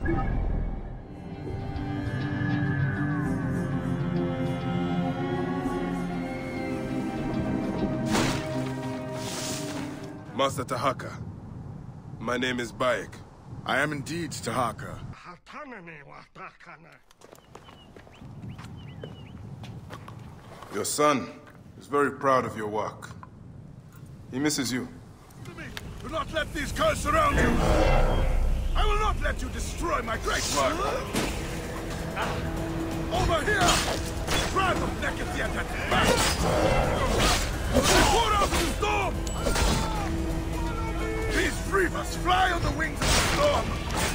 Master Taharqa, my name is Bayek. I am indeed Taharqa. Your son is very proud of your work. He misses you. Do not let these curses surround you! I will not let you destroy my great work! Over here! Drive the legacy at that back! Pour out the storm! These reavers fly on the wings of the storm!